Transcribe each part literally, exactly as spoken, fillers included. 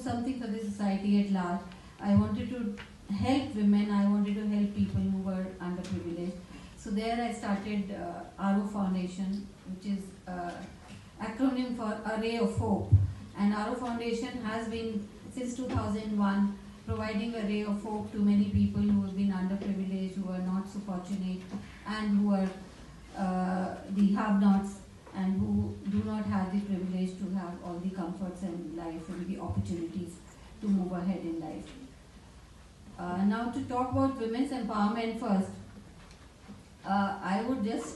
something for the society at large. I wanted to help women, I wanted to help people who were underprivileged. So there I started uh, R O Foundation, which is uh, acronym for Array of Hope. And R O Foundation has been, since two thousand one, providing a ray of hope to many people who have been underprivileged, who are not so fortunate, and who are uh, the have-nots, and who do not have the privilege to have all the comforts in life and the opportunities to move ahead in life. Uh, now to talk about women's empowerment first, uh, I would just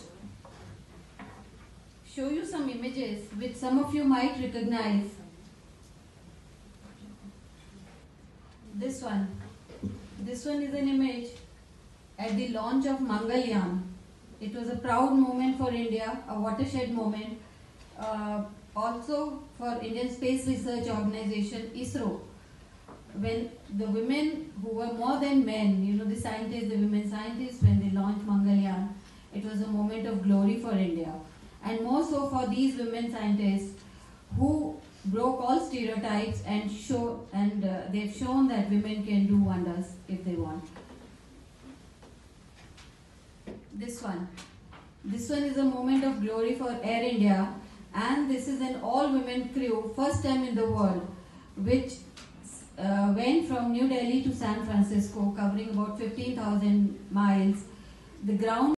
show you some images which some of you might recognize. This one. This one is an image at the launch of Mangalyaan. It was a proud moment for India, a watershed moment, uh, also for Indian Space Research Organization, ISRO. When the women who were more than men, you know, the scientists, the women scientists, when they launched Mangalyaan, it was a moment of glory for India. And more so for these women scientists who broke all stereotypes and show and uh, they've shown that women can do wonders if they want. This one. This one is a moment of glory for Air India, and this is an all-women crew, first time in the world, which uh, went from New Delhi to San Francisco, covering about fifteen thousand miles. The ground